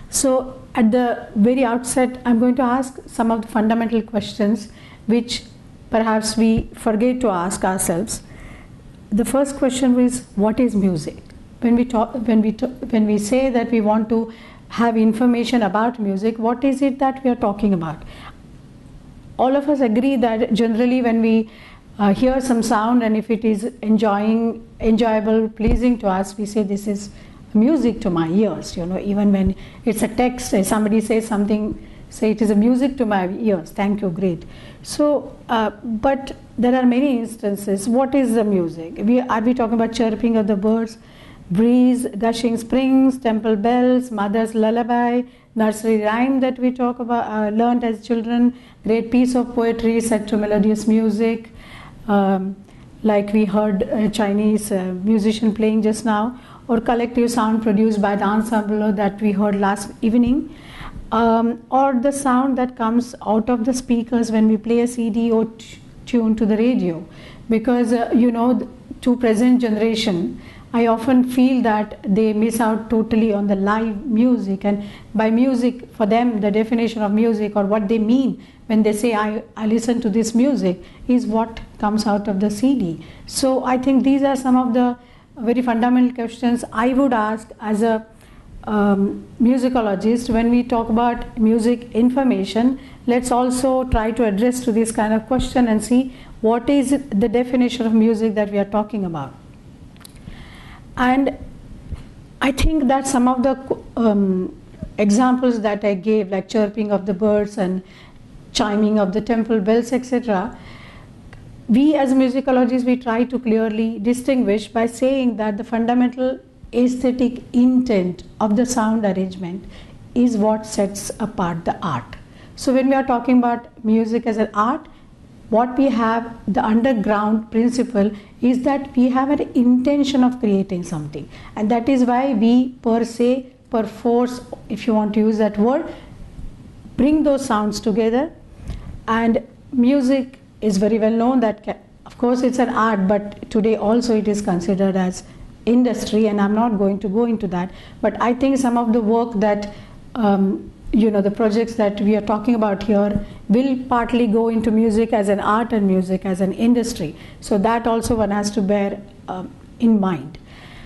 So at the very outset, I'm going to ask some of the fundamental questions which perhaps we forget to ask ourselves. The first question is, what is music? When we say that we want to have information about music, what is it that we are talking about? All of us agree that generally when we hear some sound, and if it is enjoyable, pleasing to us, we say this is music to my ears. Even when it's a text, somebody says something, say it is a music to my ears. Thank you, great. So, but there are many instances. What is the music? Are we talking about chirping of the birds, breeze, gushing springs, temple bells, mother's lullaby, nursery rhyme that we talk about, learned as children, great piece of poetry set to melodious music, like we heard a Chinese musician playing just now, or collective sound produced by the ensemble that we heard last evening, or the sound that comes out of the speakers when we play a CD or tune to the radio. Because to present generation, I often feel that they miss out totally on the live music, and by music for them the definition of music, or what they mean when they say I listen to this music, is what comes out of the CD. So I think these are some of the very fundamental questions I would ask as a musicologist. When we talk about music information, let's also try to address to this kind of question and see what is the definition of music that we are talking about. And I think that some of the examples that I gave, like chirping of the birds and chiming of the temple bells, etc., we as musicologists, we try to clearly distinguish by saying that the fundamental aesthetic intent of the sound arrangement is what sets apart the art. So when we are talking about music as an art, what we have, the underground principle is that we have an intention of creating something, and that is why we per force, if you want to use that word, bring those sounds together. And music is very well known that of course it's an art, but today also it is considered as industry, and I'm not going to go into that. But I think some of the work that the projects that we are talking about here will partly go into music as an art and music as an industry. So that also one has to bear in mind.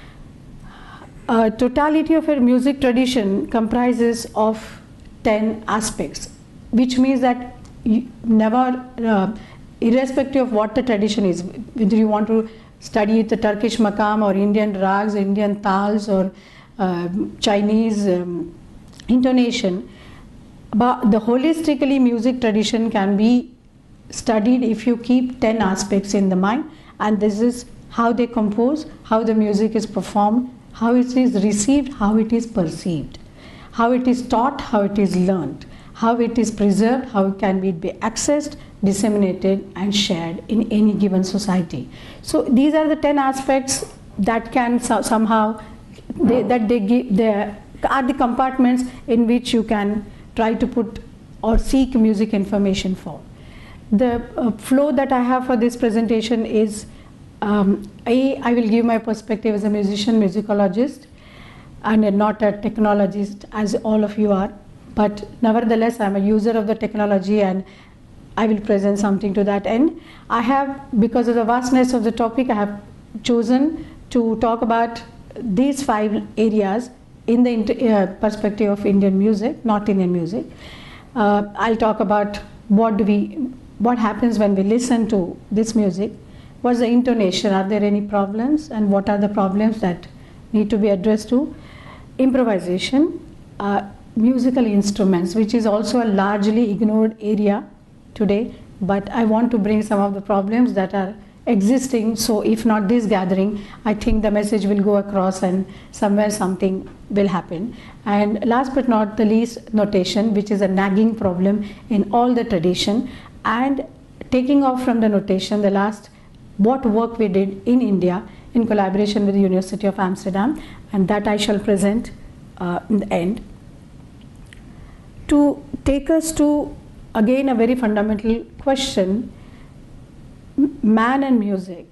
Totality of a music tradition comprises of 10 aspects, which means that you never, irrespective of what the tradition is, whether you want to study the Turkish maqam or Indian rags, Indian tals, or Chinese intonation, but the holistically music tradition can be studied if you keep 10 aspects in the mind, and this is how they compose, how the music is performed, how it is received, how it is perceived, how it is taught, how it is learned, how it is preserved, how it can be accessed, disseminated and shared in any given society. So these are the 10 aspects that can somehow, they are the compartments in which you can try to put or seek music information for. The flow that I have for this presentation is, I will give my perspective as a musician, musicologist, and not a technologist as all of you are, but nevertheless I'm a user of the technology, and I will present something to that end. I have, because of the vastness of the topic, I have chosen to talk about these 5 areas in the perspective of Indian music, North Indian music. I'll talk about what happens when we listen to this music, what's the intonation, are there any problems, and what are the problems that need to be addressed to. Improvisation, musical instruments, which is also a largely ignored area today, but I want to bring some of the problems that are existing. So if not this gathering, I think the message will go across and somewhere something will happen. And last but not the least, notation, which is a nagging problem in all the tradition. And taking off from the notation, the last, what work we did in India in collaboration with the University of Amsterdam, and that I shall present in the end. To take us to, again, a very fundamental question, man and music.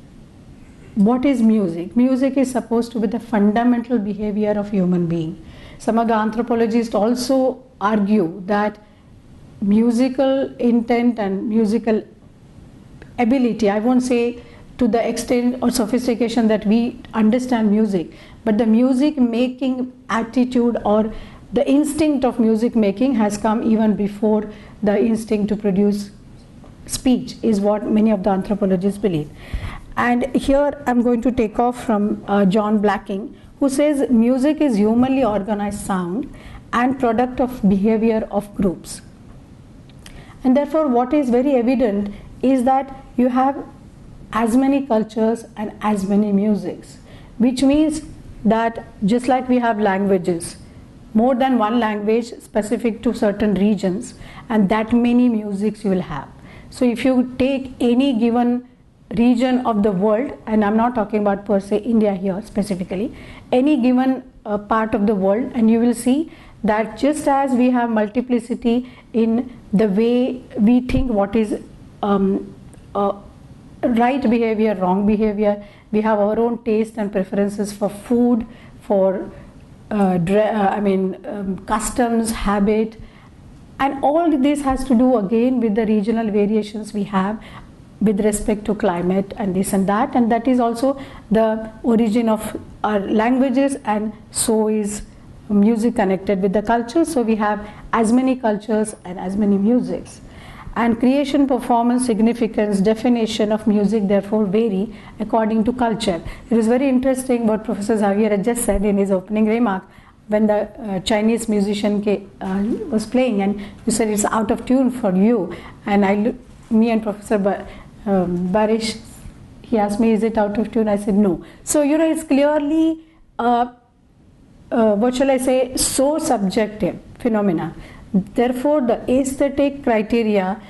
What is music? Music is supposed to be the fundamental behavior of human being. some of the anthropologists also argue that musical intent and musical ability, I won't say to the extent or sophistication that we understand music, but the music making attitude or the instinct of music making has come even before the instinct to produce speech, is what many of the anthropologists believe. And here I'm going to take off from John Blacking, who says music is humanly organized sound and product of behavior of groups. And therefore what is very evident is that you have as many cultures and as many musics, which means that just like we have languages, more than one language specific to certain regions, and that many musics you will have. So if you take any given region of the world, and I'm not talking about per se India here specifically, any given part of the world, and you will see that just as we have multiplicity in the way we think what is right behavior, wrong behavior, we have our own taste and preferences for food, for customs, habit, and all this has to do again with the regional variations we have with respect to climate and this and that is also the origin of our languages, and so is music connected with the culture. So we have as many cultures and as many musics. And creation, performance, significance, definition of music therefore vary according to culture. It is very interesting what Professor Xavier had just said in his opening remark when the Chinese musician was playing, and you said it's out of tune for you. And me and Professor Barish, he asked me, is it out of tune? I said no. So it's clearly what shall I say, so subjective phenomena. Therefore the aesthetic criteria,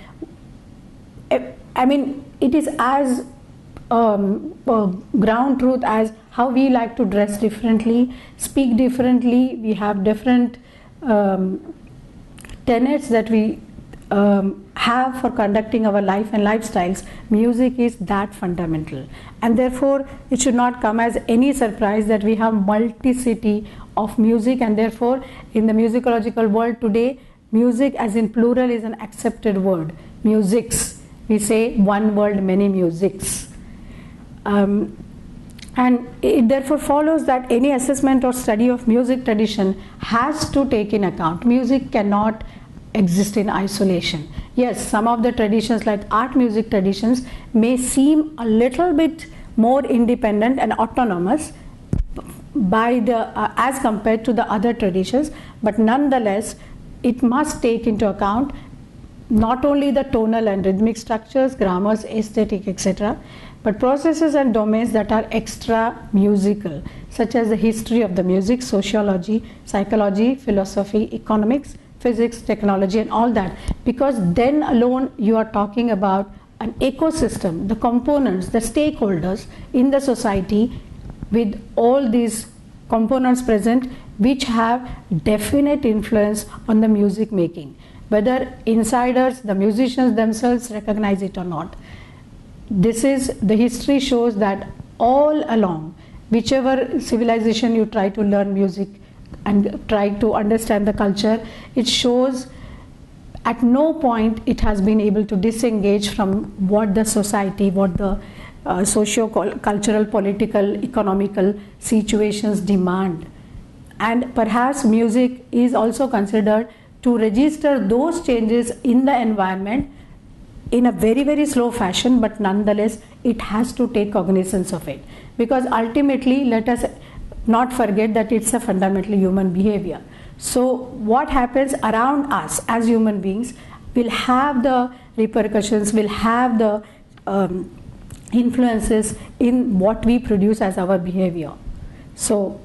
it is as ground truth as how we like to dress differently, speak differently. We have different tenets that we have for conducting our life and lifestyles. Music is that fundamental, and therefore it should not come as any surprise that we have multiplicity of music. And therefore in the musicological world today, music as in plural is an accepted word. Musics, we say one world, many musics. And it therefore follows that any assessment or study of music tradition has to take in account. Music cannot exist in isolation. Yes, some of the traditions like art music traditions may seem a little bit more independent and autonomous by as compared to the other traditions, but nonetheless it must take into account not only the tonal and rhythmic structures, grammars, aesthetic, etc., but processes and domains that are extra musical, such as the history of the music, sociology, psychology, philosophy, economics, physics, technology, and all that, because then alone you are talking about an ecosystem, the components, the stakeholders in the society with all these components present, which have definite influence on the music making, whether insiders, the musicians themselves recognize it or not. This is, the history shows that all along, whichever civilization you try to learn music and try to understand the culture, it shows at no point it has been able to disengage from what the society, what the socio-cultural, political, economical situations demand. And perhaps music is also considered to register those changes in the environment in a very, very slow fashion, but nonetheless it has to take cognizance of it, because ultimately, let us not forget that it's a fundamentally human behavior. So what happens around us as human beings will have the repercussions, will have the influences in what we produce as our behavior. So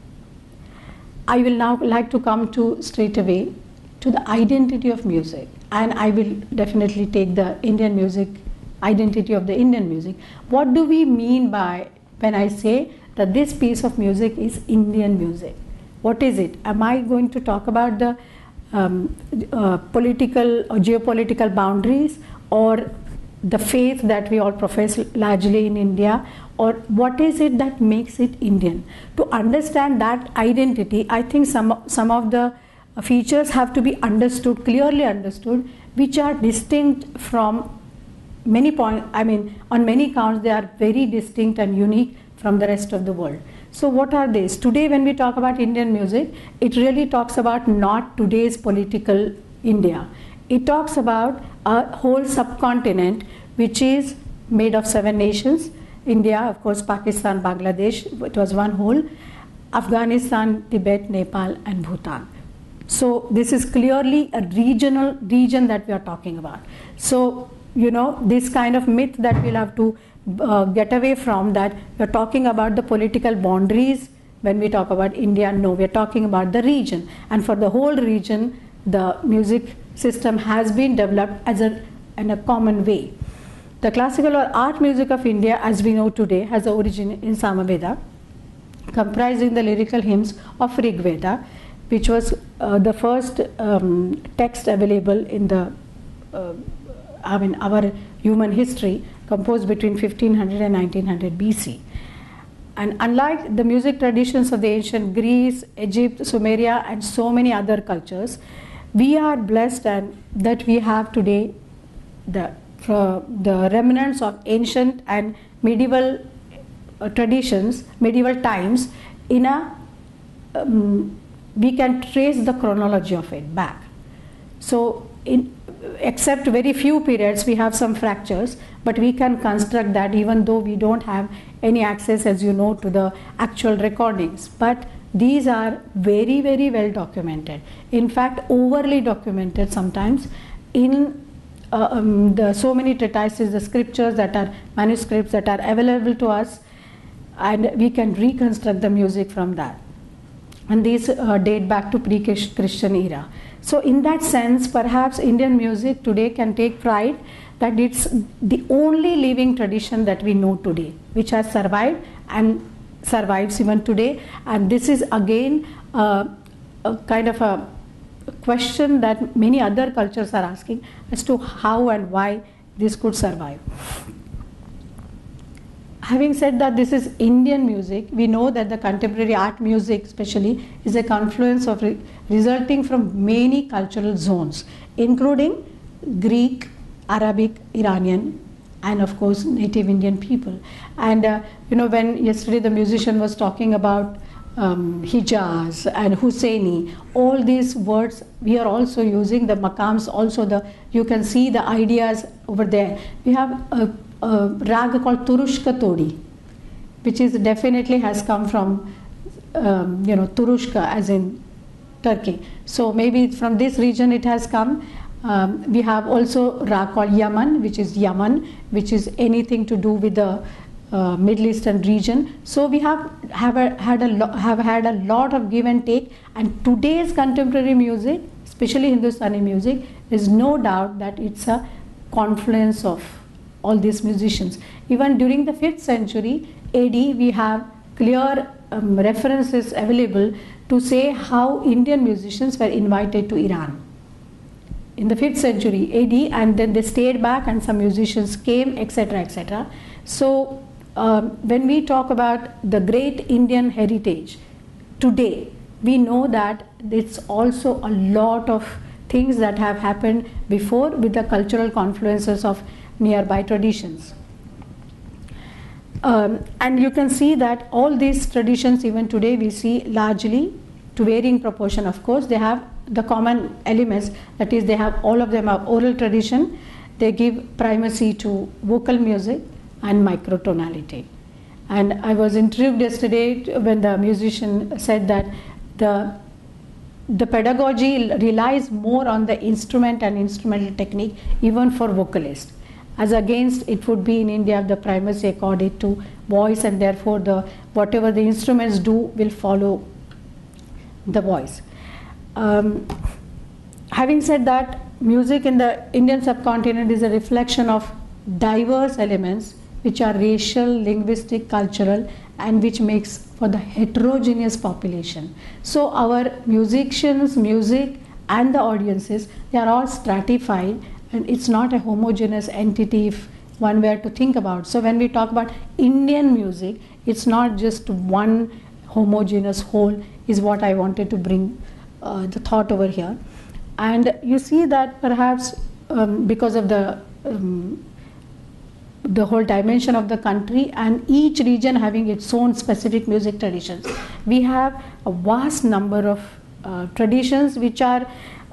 I will now like to come to straight away to the identity of music, and I will definitely take the Indian music, identity of the Indian music. What do we mean by when I say that this piece of music is Indian music? What is it? Am I going to talk about the political or geopolitical boundaries, or the faith that we all profess largely in India, or what is it that makes it Indian? To understand that identity, I think some of the features have to be understood, clearly understood, which are distinct from many points. I mean, on many counts, they are very distinct and unique from the rest of the world. So what are these? Today when we talk about Indian music, it really talks about not today's political India. It talks about a whole subcontinent which is made of 7 nations. India, of course, Pakistan, Bangladesh, it was one whole. Afghanistan, Tibet, Nepal and Bhutan. So this is clearly a regional region that we are talking about. So, this kind of myth that we'll have to get away from, that we're talking about the political boundaries when we talk about India. No, we're talking about the region. And for the whole region, the music system has been developed as in a common way. The classical or art music of India, as we know today, has an origin in Samaveda, comprising the lyrical hymns of Rig Veda, which was the first text available in the our human history, composed between 1500 and 1900 BC. And unlike the music traditions of the ancient Greece, Egypt, Sumeria, and so many other cultures, we are blessed and that we have today the remnants of ancient and medieval traditions, medieval times, in a we can trace the chronology of it back. So, except very few periods, we have some fractures, but we can construct that even though we don't have any access, as you know, to the actual recordings. But these are very, very well documented. In fact, overly documented sometimes in so many treatises, the scriptures that are manuscripts that are available to us, and we can reconstruct the music from that. And these date back to pre-Christian era. So in that sense, perhaps Indian music today can take pride that it's the only living tradition that we know today, which has survived and survives even today. And this is again a kind of a question that many other cultures are asking as to how and why this could survive. Having said that this is Indian music, we know that the contemporary art music especially is a confluence of resulting from many cultural zones, including Greek, Arabic, Iranian, and of course native Indian people. And when yesterday the musician was talking about Hijaz and Husseini, all these words we are also using, the maqams also, you can see the ideas over there. We have a rag called Turushka Todi, which is definitely has come from Turushka, as in Turkey. So maybe from this region it has come. We have also rag called Yaman, which is Yaman, which is anything to do with the Middle Eastern region. So we have had a lot of give and take, and today's contemporary music, especially Hindustani music, is no doubt that it's a confluence of all these musicians. Even during the 5th century AD, we have clear references available to say how Indian musicians were invited to Iran in the 5th century AD, and then they stayed back and some musicians came, etc., etc. So when we talk about the great Indian heritage today, we know that it's also a lot of things that have happened before with the cultural confluences of nearby traditions. And you can see that all these traditions even today we see largely, to varying proportion of course, they have the common elements, that is they have all of them are oral tradition, they give primacy to vocal music and microtonality. And I was intrigued yesterday when the musician said that the pedagogy relies more on the instrument and instrumental technique even for vocalists, as against it would be in India the primacy accorded to voice, and therefore whatever the instruments do will follow the voice. Having said that, music in the Indian subcontinent is a reflection of diverse elements which are racial, linguistic, cultural, and which makes for the heterogeneous population. So our musicians, music, and the audiences, they are all stratified and it's not a homogeneous entity if one were to think about. So when we talk about Indian music, it's not just one homogeneous whole, is what I wanted to bring the thought over here. And you see that perhaps because of the whole dimension of the country and each region having its own specific music traditions, we have a vast number of traditions which are,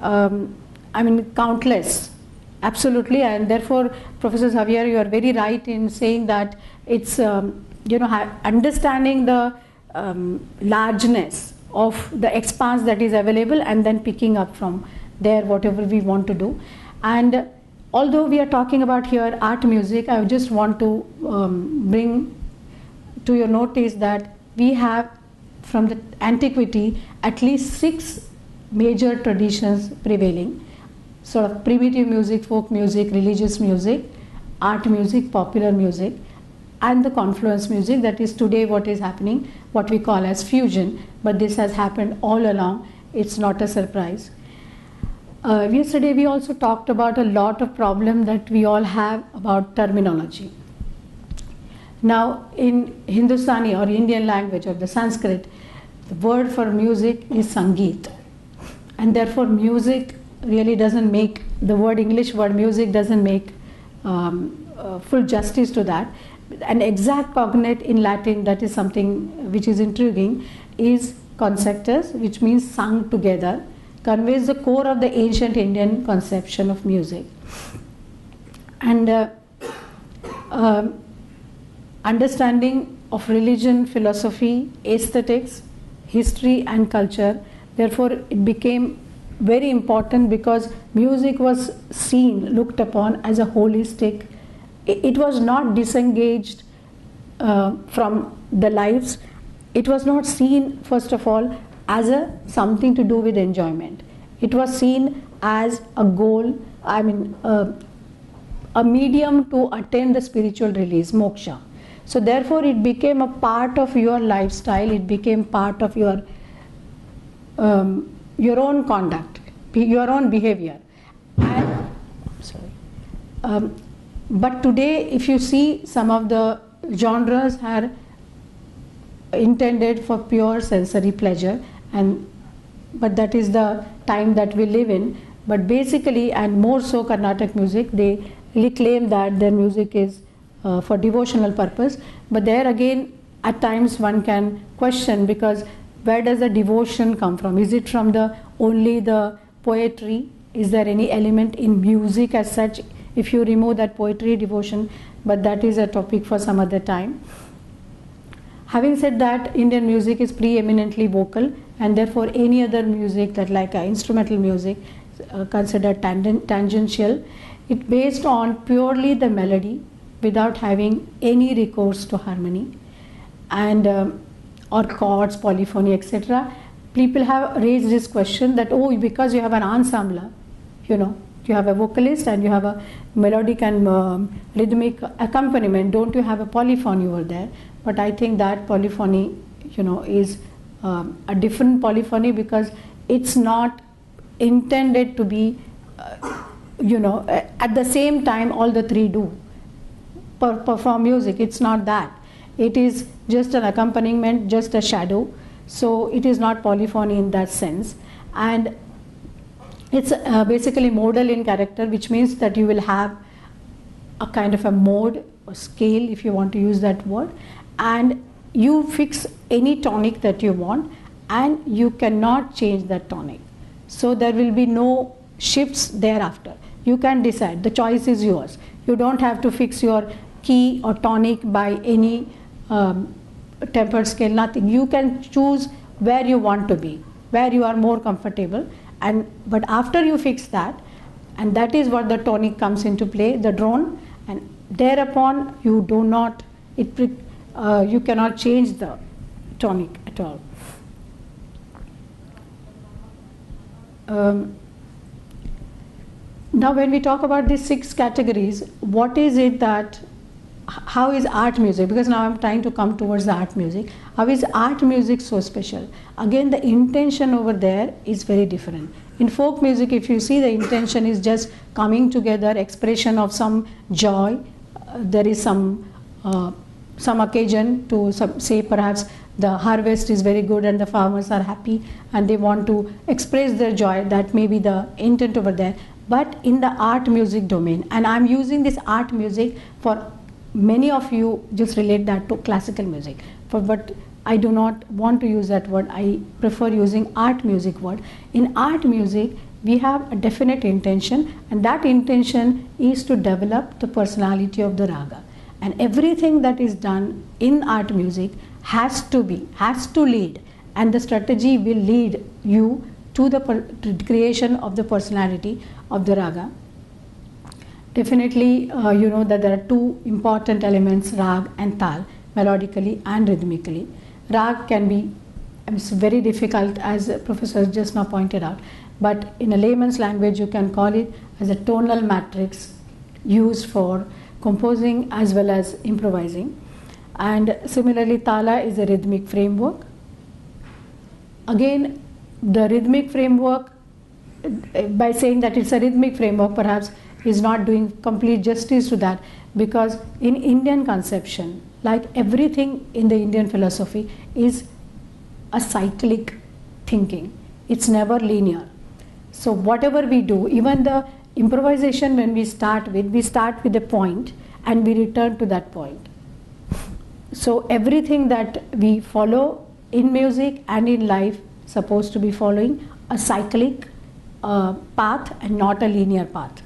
countless, absolutely. And therefore, Professor Xavier, you are very right in saying that it's understanding the largeness of the expanse that is available and then picking up from there whatever we want to do. And although we are talking about here art music, I just want to bring to your notice that we have from the antiquity at least 6 major traditions prevailing: sort of primitive music, folk music, religious music, art music, popular music, and the confluence music, that is today what is happening, what we call as fusion. But this has happened all along, it's not a surprise. Yesterday we also talked about a lot of problem that we all have about terminology. Now in Hindustani or Indian language or the Sanskrit, the word for music is Sangeet, and therefore music really doesn't make, the word English word music doesn't make full justice to that. An exact cognate in Latin, that is something which is intriguing, is concertus, which means sung together, conveys the core of the ancient Indian conception of music. And understanding of religion, philosophy, aesthetics, history and culture, therefore it became very important because music was seen, looked upon as a holistic. It was not disengaged from the lives. It was not seen, first of all, as something to do with enjoyment. It was seen as a goal, a medium to attain the spiritual release, moksha. So therefore it became a part of your lifestyle, it became part of your own conduct, your own behavior. And, but today if you see, some of the genres are intended for pure sensory pleasure, but that is the time that we live in. But basically, and more so Carnatic music, they really claim that their music is for devotional purpose. But there again, at times one can question, because where does the devotion come from? Is it from only the poetry? Is there any element in music as such, if you remove that poetry, devotion? But that is a topic for some other time. Having said that, Indian music is preeminently vocal, and therefore any other music, that like instrumental music, considered tangential. It's based on purely the melody without having any recourse to harmony and or chords, polyphony, etc. People have raised this question that, oh, because you have an ensemble, you have a vocalist and you have a melodic and rhythmic accompaniment, don't you have a polyphony over there? But I think that polyphony, is a different polyphony, because it's not intended to be, at the same time all the three do perform music. It's not that. It is just an accompaniment, just a shadow. So it is not polyphony in that sense. And it's basically modal in character, which means that you will have a kind of a mode or scale, if you want to use that word, and you fix any tonic that you want and you cannot change that tonic. So there will be no shifts thereafter. You can decide, the choice is yours. You don't have to fix your key or tonic by any tempered scale, nothing. You can choose where you want to be, where you are more comfortable. But after you fix that, and that is what the tonic comes into play, the drone, and thereupon you do not, you cannot change the tonic at all. Now when we talk about these 6 categories, what is it that how is art music, because now I'm trying to come towards the art music, how is art music so special? Again, the intention over there is very different. In folk music, if you see, the intention is just coming together, expression of some joy. There is some occasion to say perhaps the harvest is very good and the farmers are happy and they want to express their joy. That may be the intent over there. But in the art music domain, and I'm using this art music for many of you just relate that to classical music, but I do not want to use that word. I prefer using art music word. In art music, we have a definite intention, and that intention is to develop the personality of the raga. And everything that is done in art music has to lead, and the strategy will lead you to the creation of the personality of the raga. Definitely, you know that there are two important elements, rag and tal, melodically and rhythmically. Rag can be it's very difficult, as Professor just now pointed out, but in a layman's language, you can call it as a tonal matrix used for composing as well as improvising. And similarly, tala is a rhythmic framework. Again, the rhythmic framework, by saying that it's a rhythmic framework, perhaps is not doing complete justice to that, because in Indian conception, like everything in the Indian philosophy, is a cyclic thinking. It's never linear. So whatever we do, even the improvisation, when we start with a point and we return to that point. So everything that we follow in music and in life supposed to be following a cyclic path and not a linear path.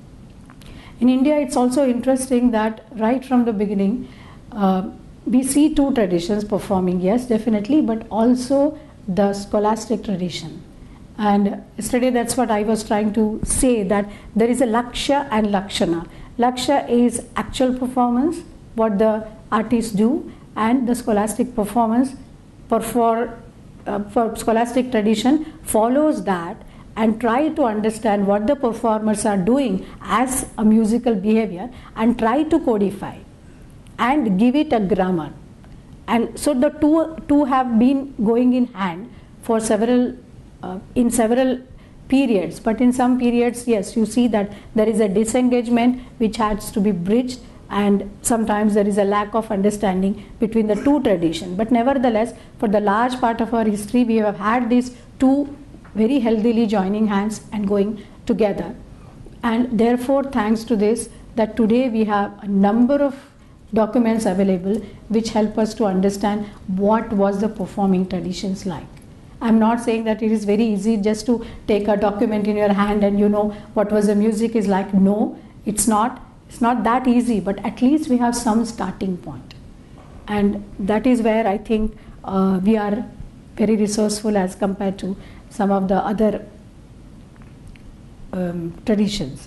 In India, it's also interesting that right from the beginning, we see two traditions performing, yes, definitely, but also the scholastic tradition. And yesterday, that's what I was trying to say, that there is a Lakshya and Lakshana. Lakshya is actual performance, what the artists do, and the scholastic performance for scholastic tradition follows that and try to understand what the performers are doing as a musical behavior and try to codify and give it a grammar. And so the two have been going in hand for several periods, but in some periods, yes, you see that there is a disengagement which has to be bridged, and sometimes there is a lack of understanding between the two traditions. But nevertheless, for the large part of our history, we have had these two very healthily joining hands and going together. And therefore, thanks to this, that today we have a number of documents available which help us to understand what was the performing traditions like. I'm not saying that it is very easy just to take a document in your hand and you know what was the music is like. No, it's not that easy, but at least we have some starting point. And that is where I think we are very resourceful as compared to some of the other traditions.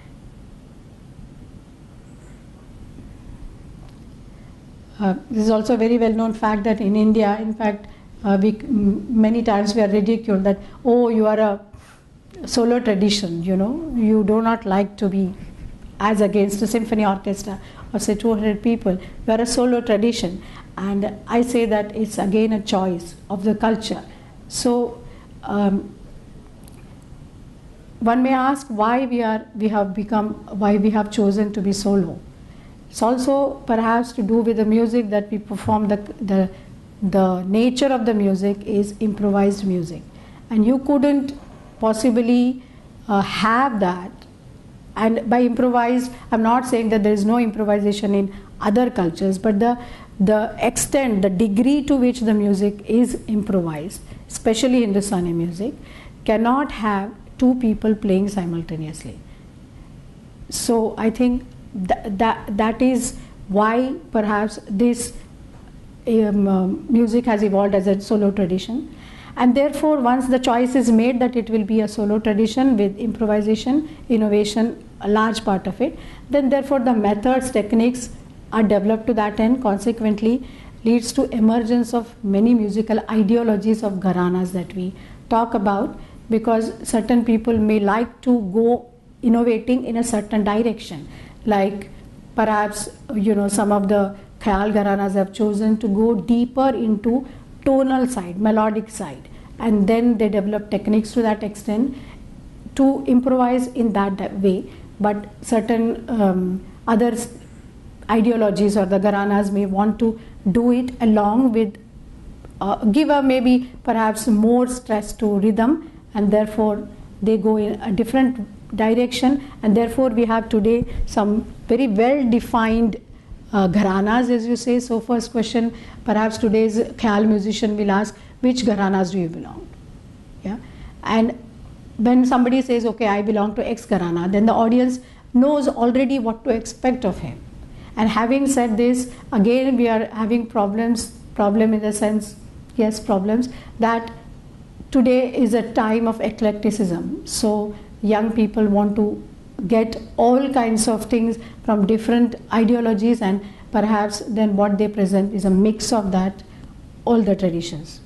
This is also a very well-known fact that in India, in fact, many times we are ridiculed that, oh, you are a solo tradition, you know, you do not like to be as against a symphony orchestra or say 200 people, you are a solo tradition. And I say that it's again a choice of the culture. So one may ask why we have chosen to be solo. It's also perhaps to do with the music that we perform. The nature of the music is improvised music, and you couldn't possibly have that. And by improvised, I'm not saying that there is no improvisation in other cultures, but the extent, the degree to which the music is improvised, especially Hindustani music, cannot have two people playing simultaneously. So I think that is why perhaps this music has evolved as a solo tradition. And therefore, once the choice is made that it will be a solo tradition with improvisation, innovation, a large part of it, then therefore the methods, techniques are developed to that end. Consequently, leads to emergence of many musical ideologies of gharanas that we talk about, because certain people may like to go innovating in a certain direction. Like perhaps some of the Khyal Gharanas have chosen to go deeper into tonal side, melodic side, and then they develop techniques to that extent to improvise in that way. But certain other ideologies or the Gharanas may want to do it along with give a maybe perhaps more stress to rhythm, and therefore they go in a different direction, and therefore we have today some very well defined Gharanas, as you say. So first question, perhaps today's Khyal musician will ask, which Gharanas do you belong? Yeah, and when somebody says, okay, I belong to X Gharana, then the audience knows already what to expect of him. And having said this, again we are having problem in the sense, yes, problems, that today is a time of eclecticism. So young people want to get all kinds of things from different ideologies, and perhaps then what they present is a mix of that, all the traditions.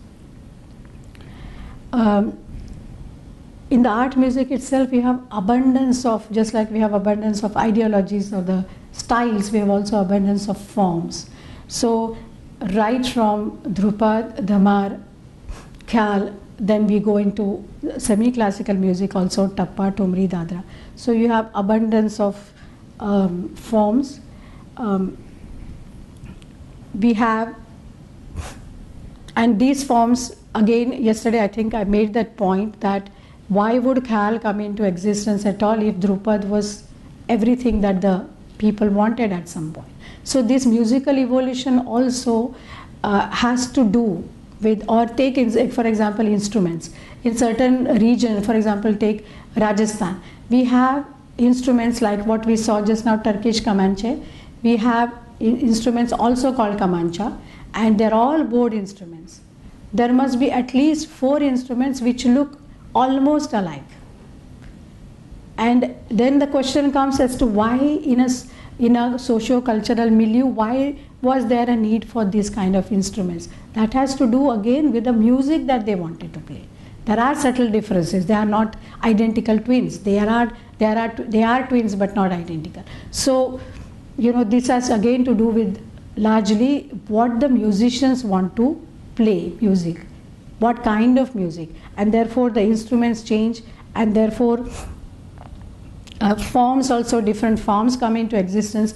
In the art music itself, we have abundance of, just like we have abundance of ideologies or the styles, we have also abundance of forms. So right from Dhrupad, Dhamar, Khyal, then we go into semi-classical music also, Tappa, Tumri, Dadra. So you have abundance of forms. We have, and these forms, again, yesterday I think I made that point that why would Khyal come into existence at all if Dhrupad was everything that the people wanted at some point. So this musical evolution also has to do with, or take, for example, instruments. In certain region, for example, take Rajasthan, we have instruments like what we saw just now, Turkish Kamanche. We have instruments also called Kamancha, and they're all bowed instruments. There must be at least 4 instruments which look almost alike. And then the question comes as to why in a socio-cultural milieu, why was there a need for this kind of instruments? That has to do again with the music that they wanted to play. There are subtle differences. They are not identical twins. They are twins but not identical. So, this has again to do with largely what the musicians want to play music, what kind of music, and therefore the instruments change, and therefore forms also, different forms come into existence.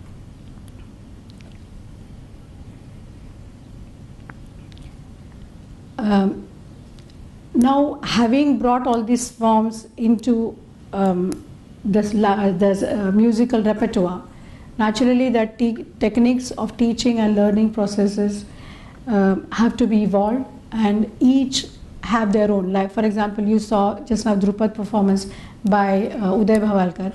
Now, having brought all these forms into this musical repertoire, naturally that techniques of teaching and learning processes have to be evolved, and each have their own. Like for example, you saw just now Dhrupad performance by Uday Bhavalkar.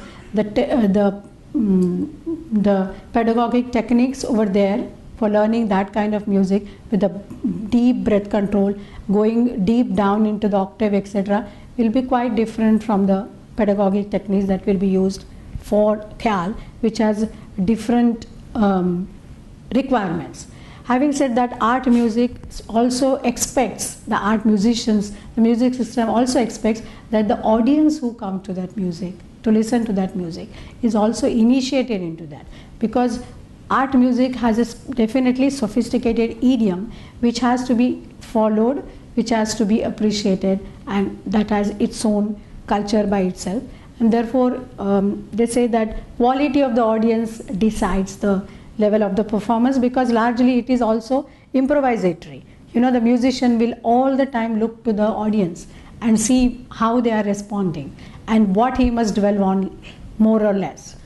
The pedagogic techniques over there for learning that kind of music with the deep breath control, going deep down into the octave, etc., will be quite different from the pedagogic techniques that will be used for Khyal, which has different requirements. Having said that, art music also expects, the art musicians, the music system also expects that the audience who come to that music, to listen to that music, is also initiated into that, because art music has a definitely sophisticated idiom which has to be followed, which has to be appreciated, and that has its own culture by itself. And therefore, they say that quality of the audience decides the level of the performance, because largely it is also improvisatory. The musician will all the time look to the audience and see how they are responding and what he must dwell on more or less.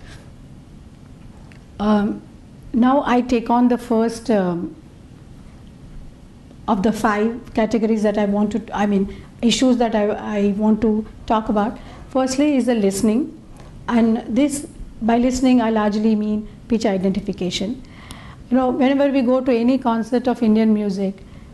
Now I take on the first of the 5 categories that I want to, issues that I want to talk about. Firstly is the listening, and this, by listening I largely mean pitch identification. Whenever we go to any concert of Indian music,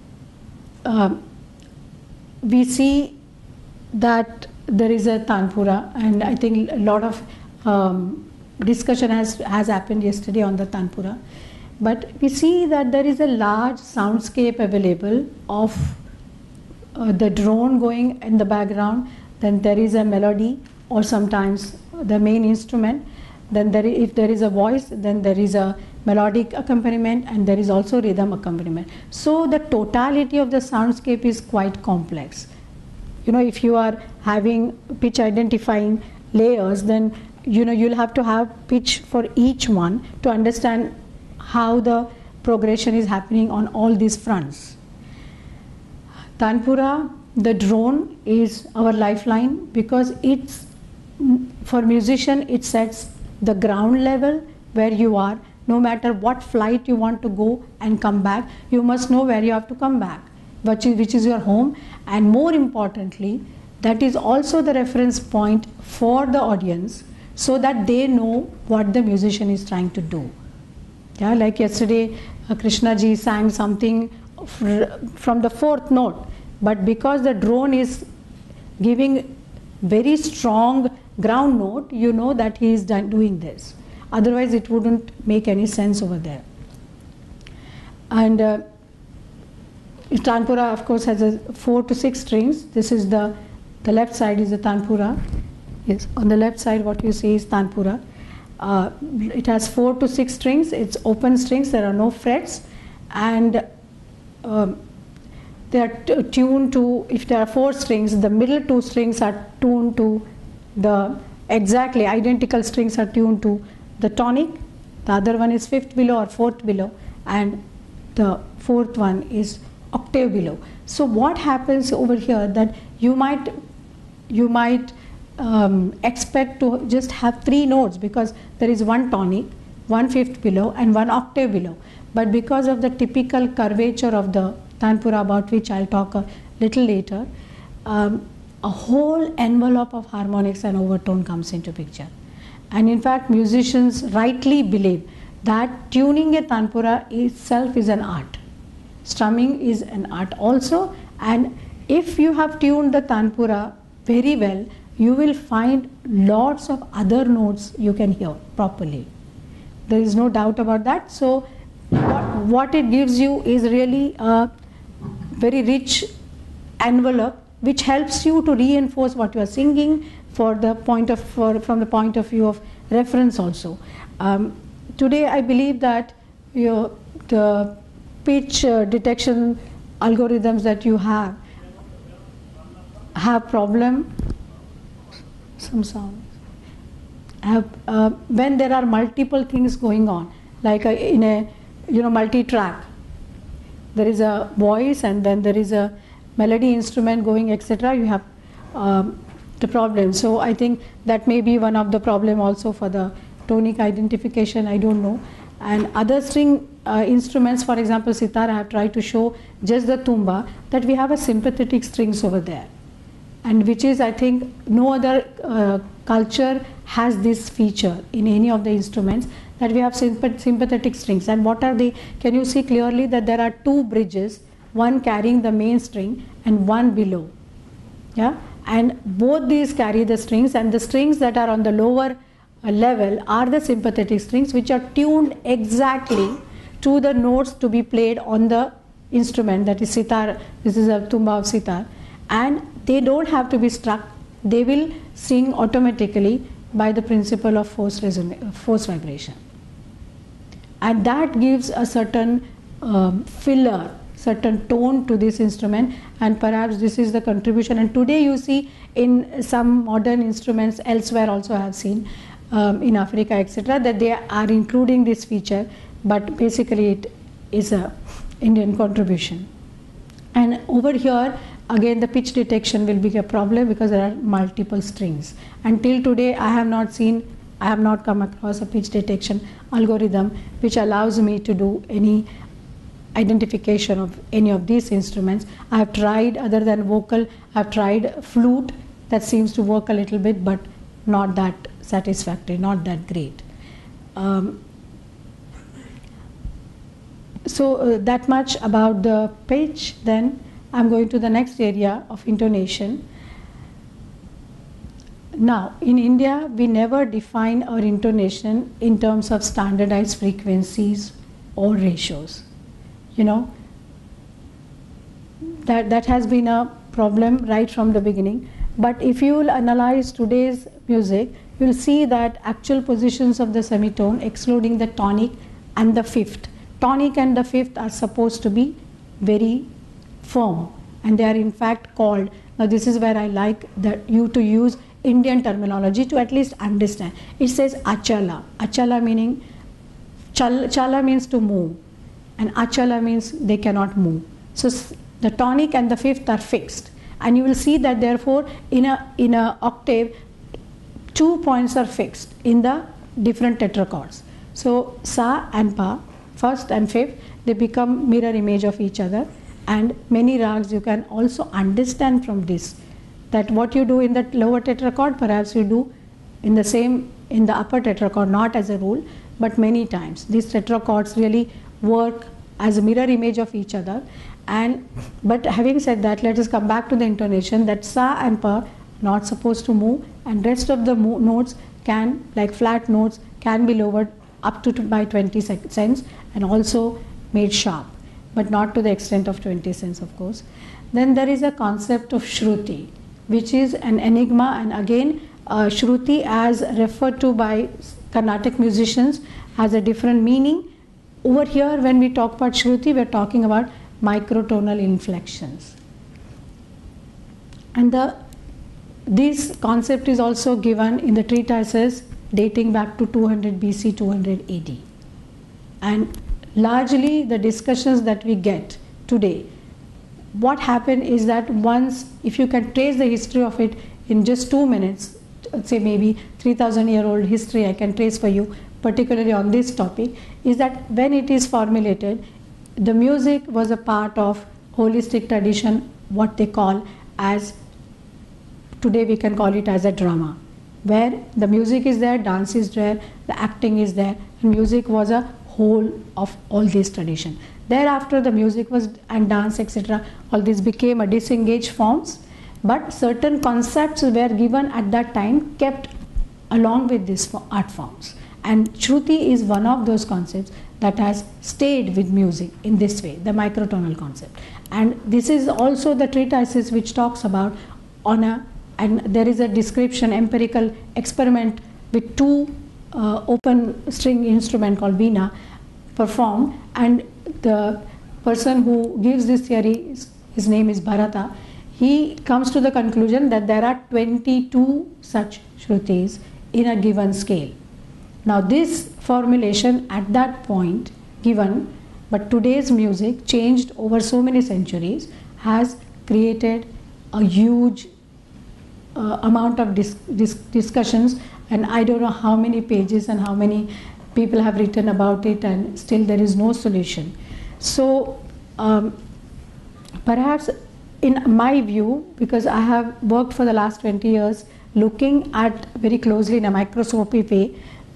we see that there is a tanpura, and I think a lot of discussion has happened yesterday on the tanpura. But we see that there is a large soundscape available of the drone going in the background, then there is a melody or sometimes the main instrument. then if there is a voice, then there is a melodic accompaniment, and there is also rhythm accompaniment. So the totality of the soundscape is quite complex. If you are having pitch identifying layers, then you'll have to have pitch for each one to understand how the progression is happening on all these fronts. Tanpura, the drone, is our lifeline because for musician it sets the ground level where you are. No matter what flight you want to go and come back, you must know where you have to come back, which is your home, and more importantly, that is also the reference point for the audience, so that they know what the musician is trying to do. Yeah, like yesterday, Krishna ji sang something from the fourth note, but because the drone is giving very strong ground note, you know that he is doing this. Otherwise, it wouldn't make any sense over there. And Tanpura, of course, has 4 to 6 strings. This is the left side is the Tanpura. Yes, on the left side, what you see is Tanpura. It has 4 to 6 strings. It's open strings. There are no frets, and they are tuned to. If there are 4 strings, the middle 2 strings are tuned to the exactly identical strings are tuned to the tonic. The other one is 5th below or 4th below, and the 4th one is octave below. So what happens over here that you might expect to just have 3 notes because there is 1 tonic, 1 5th below, and 1 octave below. But because of the typical curvature of the Tanpura, about which I'll talk a little later, a whole envelope of harmonics and overtone comes into picture. And in fact, musicians rightly believe that tuning a Tanpura itself is an art. Strumming is an art also, and if you have tuned the Tanpura very well, you will find lots of other notes you can hear properly. There is no doubt about that. So what it gives you is really a very rich envelope which helps you to reinforce what you are singing from the point of view of reference also. Today I believe that the pitch detection algorithms that you have problem. Some sound. When there are multiple things going on, like in a multi-track, there is a voice and then there is a melody instrument going, etc. You have the problem. So I think that may be one of the problem also for the tonic identification. I don't know. And other string instruments, for example, sitar, I have tried to show just the tumba, that we have a sympathetic strings over there, and which is, I think, no other culture has this feature in any of the instruments, that we have sympathetic strings. And what are they? Can you see clearly that there are 2 bridges, one carrying the main string and one below. Yeah, and both these carry the strings, and the strings that are on the lower level are the sympathetic strings, which are tuned exactly to the notes to be played on the instrument, that is sitar. This is a tumba of sitar, and they don't have to be struck. They will sing automatically by the principle of force vibration, and that gives a certain filler, certain tone to this instrument, and perhaps this is the contribution. And today you see in some modern instruments elsewhere also I have seen in Africa, etc., that they are including this feature, but basically it is a Indian contribution. And over here again the pitch detection will be a problem because there are multiple strings. Until today I have not come across a pitch detection algorithm which allows me to do any identification of any of these instruments. I have tried, other than vocal, I have tried flute. That seems to work a little bit, but not that satisfactory, not that great. So that much about the pitch. Then I'm going to the next area of intonation. Now, in India, we never define our intonation in terms of standardized frequencies or ratios. That has been a problem right from the beginning. But if you will analyze today's music, you will see that actual positions of the semitone, excluding the tonic and the fifth. Tonic and the fifth are supposed to be very firm, and they are in fact called, now this is where I like that you to use Indian terminology to at least understand. It says achala. Achala meaning, chala means to move, and achala means they cannot move. So the tonic and the fifth are fixed, and you will see that therefore in a octave 2 points are fixed in the different tetrachords. So sa and pa, first and fifth, they become mirror image of each other, and many rags you can also understand from this, that what you do in the lower tetrachord perhaps you do in the upper tetrachord, not as a rule, but many times these tetrachords really work as a mirror image of each other. And but having said that, let us come back to the intonation, that sa and pa not supposed to move, and rest of the notes can, like flat notes, can be lowered up to by 20 cents and also made sharp, but not to the extent of 20 cents, of course. Then there is a concept of shruti, which is an enigma, and again shruti as referred to by Carnatic musicians has a different meaning. Over here when we talk about shruti, we are talking about microtonal inflections, and this concept is also given in the treatises dating back to 200 BC, 200 AD, and largely the discussions that we get today, what happened is that once, if you can trace the history of it in just 2 minutes, say maybe 3,000-year-old history I can trace for you, particularly on this topic, is that when it is formulated, the music was a part of holistic tradition, what they call as, today we can call it as a drama, where the music is there, dance is there, the acting is there, and music was a whole of all this tradition. Thereafter the music was, and dance, etc., all this became a disengaged forms, but certain concepts were given at that time, kept along with these art forms, and shruti is one of those concepts that has stayed with music in this way, the microtonal concept. And this is also the treatises which talks about and there is a description, empirical experiment with two open string instrument called veena performed, and the person who gives this theory, his name is Bharata, he comes to the conclusion that there are 22 such shrutis in a given scale. Now this formulation at that point given, but today's music changed over so many centuries, has created a huge amount of discussions, and I don't know how many pages and how many people have written about it, and still there is no solution. So perhaps in my view, because I have worked for the last 20 years looking at very closely in a microscopic way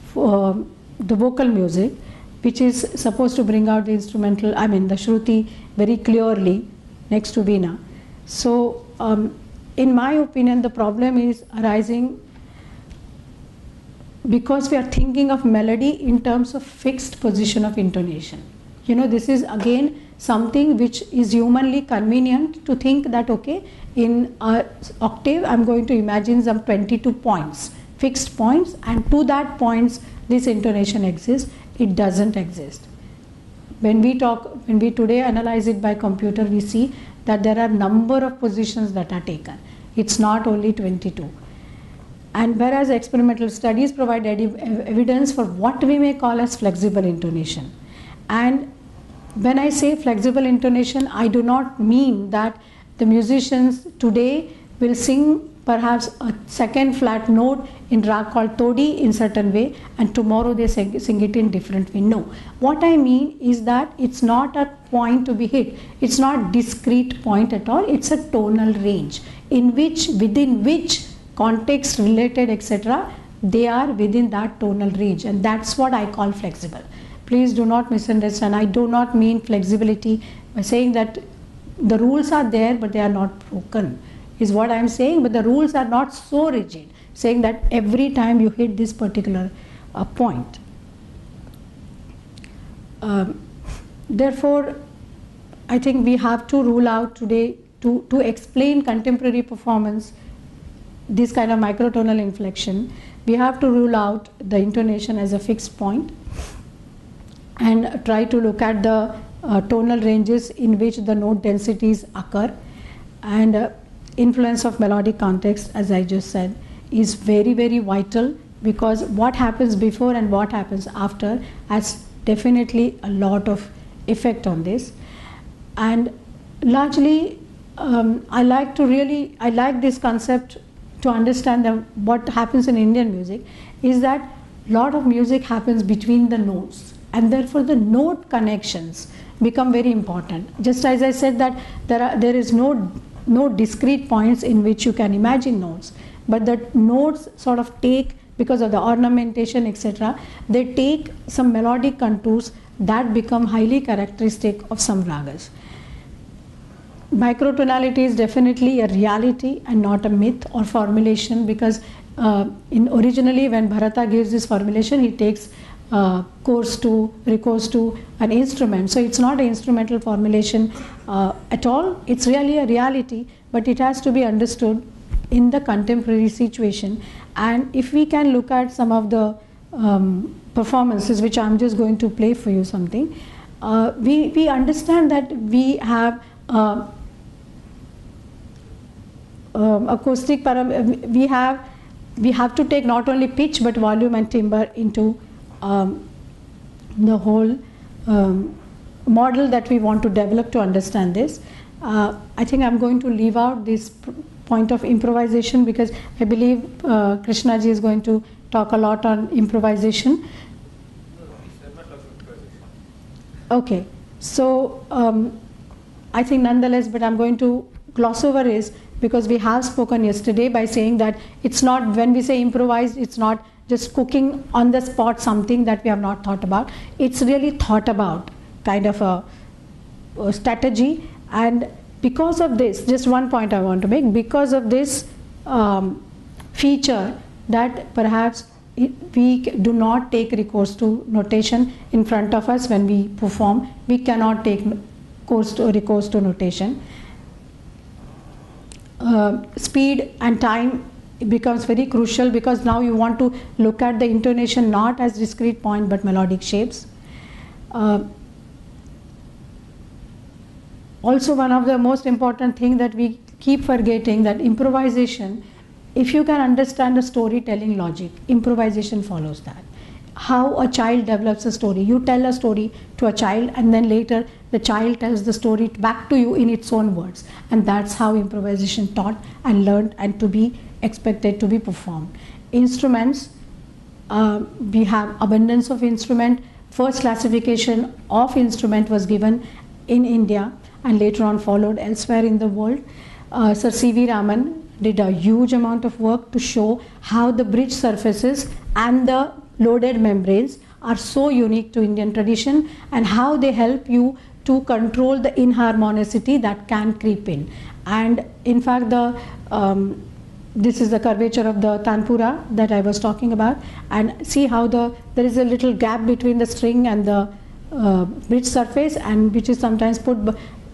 the vocal music, which is supposed to bring out the instrumental, I mean the shruti very clearly next to veena. So in my opinion, the problem is arising because we are thinking of melody in terms of fixed position of intonation. You know, this is again something which is humanly convenient to think that, okay, in an octave I'm going to imagine some 22 points, fixed points, and to that points this intonation exists. It doesn't exist. When we today analyze it by computer, we see that there are number of positions that are taken. It's not only 22. And whereas experimental studies provide evidence for what we may call as flexible intonation. And when I say flexible intonation, I do not mean that the musicians today will sing perhaps a second flat note in rag called todi in certain way, and tomorrow they sing it in different way. No. What I mean is that it's not a point to be hit. It's not discrete point at all. It's a tonal range within which context related, etc., they are within that tonal range, and that's what I call flexible. Please do not misunderstand. I do not mean flexibility by saying that the rules are there but they are not broken, is what I am saying, but the rules are not so rigid, saying that every time you hit this particular point. Therefore, I think we have to rule out today to explain contemporary performance, this kind of microtonal inflection, we have to rule out the intonation as a fixed point and try to look at the tonal ranges in which the note densities occur. And influence of melodic context, as I just said, is very, very vital, because what happens before and what happens after has definitely a lot of effect on this. And largely, I like this concept to understand what happens in Indian music is that a lot of music happens between the notes, and therefore the note connections become very important. Just as I said that there is no discrete points in which you can imagine notes, but the notes sort of take, because of the ornamentation, etc., they take some melodic contours that become highly characteristic of some ragas. Microtonality is definitely a reality and not a myth or formulation, because originally when Bharata gives this formulation, he takes recourse to an instrument. So it's not an instrumental formulation at all. It's really a reality, but it has to be understood in the contemporary situation. And if we can look at some of the performances, which I'm just going to play for you something, we understand that we have acoustic we have to take not only pitch but volume and timbre into the whole model that we want to develop to understand this. I think I'm going to leave out this point of improvisation, because I believe Krishnaji is going to talk a lot on improvisation. Okay, so I think nonetheless, but I'm going to gloss over is, because we have spoken yesterday by saying that it's not, when we say improvised, it's not just cooking on the spot something that we have not thought about. It's really thought about kind of a strategy. And because of this, just one point I want to make, because of this feature that perhaps we do not take recourse to notation in front of us when we perform, we cannot take recourse to notation. Speed and time becomes very crucial, because now you want to look at the intonation not as discrete point but melodic shapes. Also, one of the most important thing that we keep forgetting, that improvisation, if you can understand a storytelling logic, improvisation follows that. How a child develops a story. You tell a story to a child, and then later the child tells the story back to you in its own words. And that's how improvisation taught and learned and to be expected to be performed. Instruments, we have abundance of instrument. First classification of instrument was given in India and later on followed elsewhere in the world. Sir C.V. Raman did a huge amount of work to show how the bridge surfaces and the loaded membranes are so unique to Indian tradition, and how they help you to control the inharmonicity that can creep in. And in fact, this is the curvature of the tanpura that I was talking about, and see how there is a little gap between the string and the bridge surface, and which is sometimes filled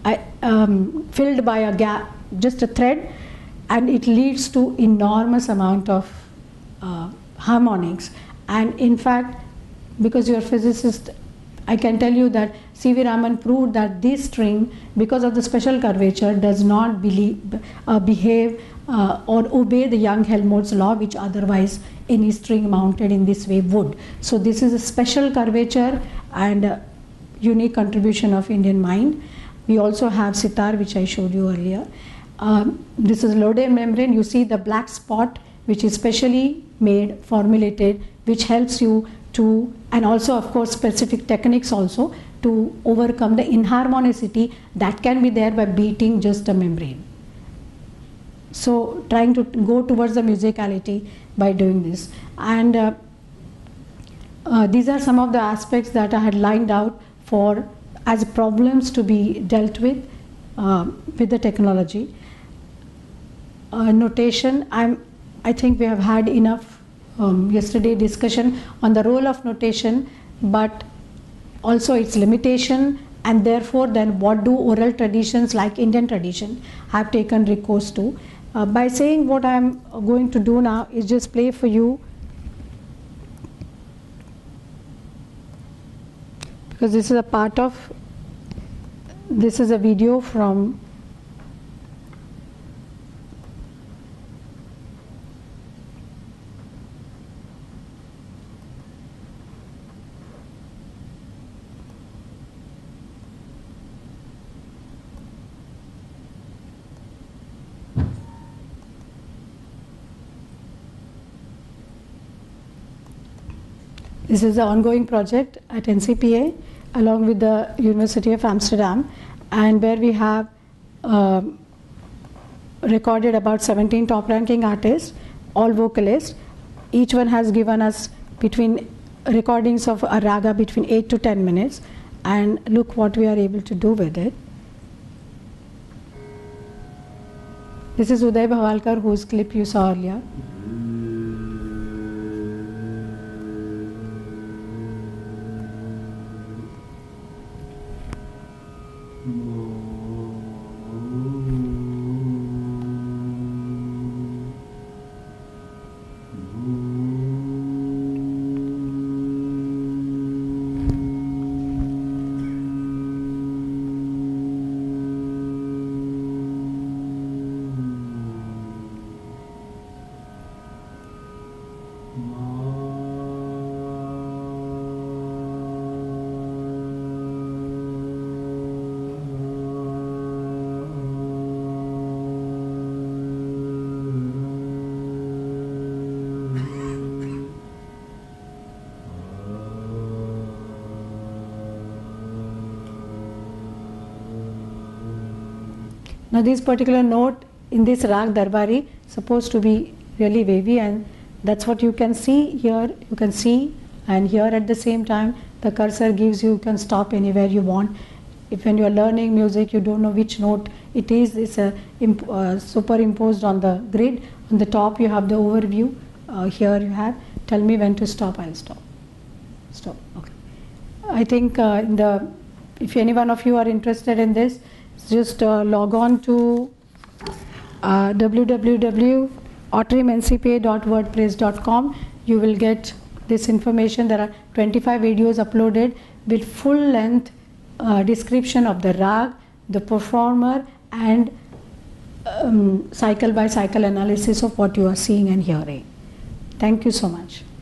by a gap, just a thread, and it leads to enormous amount of harmonics. And in fact, because you're a physicist, I can tell you that C.V. Raman proved that this string, because of the special curvature, does not behave or obey the Young-Helmholtz law, which otherwise any string mounted in this way would. So this is a special curvature and unique contribution of Indian mind. We also have sitar, which I showed you earlier. This is loaded membrane. You see the black spot, which is specially made, formulated, which helps you to, and also of course specific techniques also, to overcome the inharmonicity that can be there by beating just a membrane. So trying to go towards the musicality by doing this. And these are some of the aspects that I had lined out for as problems to be dealt with the technology. Notation, I think we have had enough yesterday discussion on the role of notation, but also its limitation, and therefore then what do oral traditions like Indian tradition have taken recourse to. By saying what I am going to do now is just play for you because this is a part of, this is a video from this is the ongoing project at NCPA along with the University of Amsterdam, and where we have recorded about 17 top ranking artists, all vocalists. Each one has given us between recordings of a raga between 8 to 10 minutes, and look what we are able to do with it. This is Uday Bhavalkar, whose clip you saw earlier. Now this particular note in this Rag Darbari supposed to be really wavy, and that's what you can see here. You can see, and here at the same time the cursor gives you can stop anywhere you want. If when you are learning music you don't know which note it is, it's superimposed on the grid. On the top you have the overview. Here you have, tell me when to stop, I'll stop. Stop. Okay. I think if any one of you are interested in this, just log on to www.otrimncpa.wordpress.com. You will get this information. There are 25 videos uploaded with full length description of the rag, the performer, and cycle by cycle analysis of what you are seeing and hearing. Thank you so much.